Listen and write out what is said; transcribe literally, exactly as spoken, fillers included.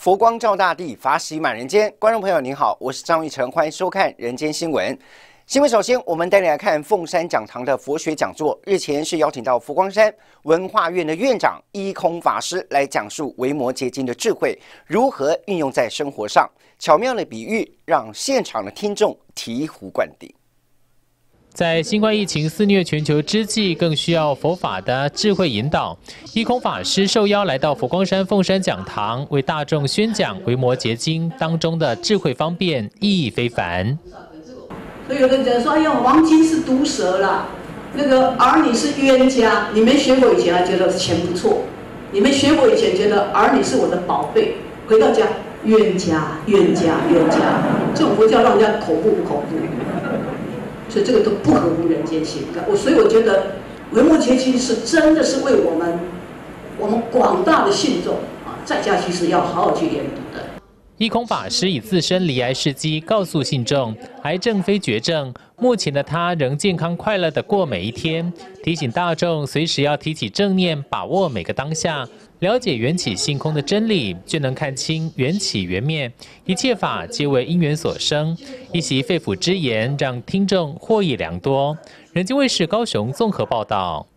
佛光照大地，法喜满人间。观众朋友您好，我是张玉成，欢迎收看《人间新闻》。新闻首先，我们带你来看凤山讲堂的佛学讲座。日前是邀请到佛光山文化院的院长一空法师来讲述维摩诘经的智慧如何运用在生活上，巧妙的比喻让现场的听众醍醐灌顶。 在新冠疫情肆虐全球之际，更需要佛法的智慧引导。一空法师受邀来到佛光山凤山讲堂，为大众宣讲《维摩诘经》当中的智慧方便，意义非凡。 所以有的人说：“哎呀，王金是毒蛇啦，那个儿女是冤家。你没学过以前还觉得钱不错，你没学过以前觉得儿女是我的宝贝，回到家冤家冤家冤家，这种佛教让人家恐怖不恐怖？” 所以这个都不合乎人间心。我所以我觉得维摩诘经是真的是为我们我们广大的信众啊，在家其实要好好去研读的。 一空法师以自身罹癌事迹告诉信众，癌症非绝症，目前的他仍健康快乐地过每一天，提醒大众随时要提起正念，把握每个当下。 了解缘起性空的真理，就能看清缘起缘灭，一切法皆为因缘所生。一席肺腑之言，让听众获益良多。人间卫视高雄综合报道。